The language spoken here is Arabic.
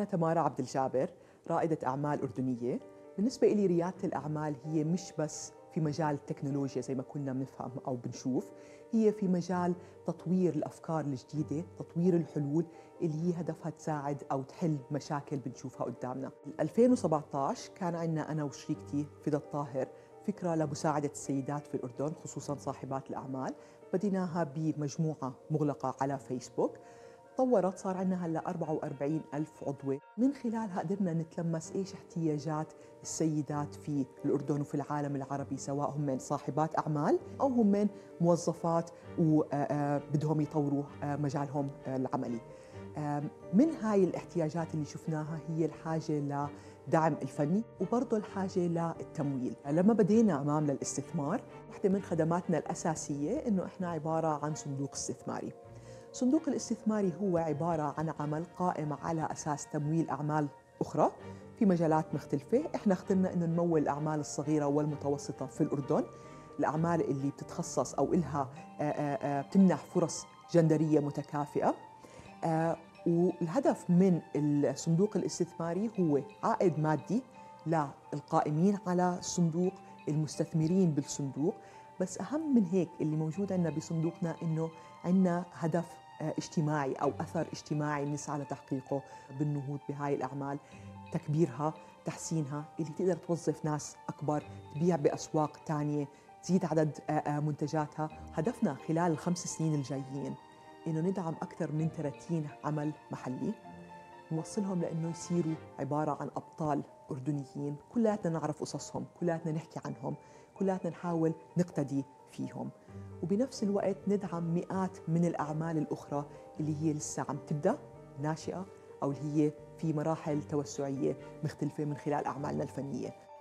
تمارا عبد الجابر، رائدة أعمال أردنية. بالنسبة لي ريادة الأعمال هي مش بس في مجال التكنولوجيا زي ما كنا بنفهم أو بنشوف، هي في مجال تطوير الأفكار الجديدة، تطوير الحلول اللي هي هدفها تساعد أو تحل مشاكل بنشوفها قدامنا. 2017 كان عندنا أنا وشريكتي فدا الطاهر فكرة لمساعدة السيدات في الأردن خصوصاً صاحبات الأعمال. بديناها بمجموعة مغلقة على فيسبوك، طورت صار عندنا هلا 44 ألف عضوة. من خلالها قدرنا نتلمس إيش احتياجات السيدات في الأردن وفي العالم العربي، سواء هم من صاحبات أعمال أو هم من موظفات وبدهم يطوروا مجالهم العملي. من هاي الاحتياجات اللي شفناها هي الحاجة لدعم الفني وبرضه الحاجة للتمويل. لما بدينا أمام للاستثمار، واحدة من خدماتنا الأساسية إنه إحنا عبارة عن صندوق استثماري. صندوق الاستثماري هو عبارة عن عمل قائم على أساس تمويل أعمال أخرى في مجالات مختلفة. إحنا اخترنا إنه نمول الأعمال الصغيرة والمتوسطة في الأردن، الأعمال اللي بتتخصص أو إلها بتمنح فرص جندرية متكافئة. والهدف من الصندوق الاستثماري هو عائد مادي للقائمين على الصندوق، المستثمرين بالصندوق. بس أهم من هيك اللي موجود عندنا بصندوقنا إنه عندنا هدف اجتماعي أو أثر اجتماعي بنسعى لتحقيقه بالنهوض بهاي الأعمال، تكبيرها، تحسينها، اللي تقدر توظف ناس أكبر، تبيع بأسواق تانية، تزيد عدد منتجاتها. هدفنا خلال ال5 سنين الجايين إنه ندعم أكثر من 30 عمل محلي، نوصلهم لأنه يصيروا عبارة عن أبطال أردنيين، كلاتنا نعرف قصصهم، كلاتنا نحكي عنهم، كلاتنا نحاول نقتدي فيهم، وبنفس الوقت ندعم مئات من الأعمال الأخرى اللي هي لسه عم تبدأ ناشئة أو اللي هي في مراحل توسعية مختلفة من خلال أعمالنا الفنية.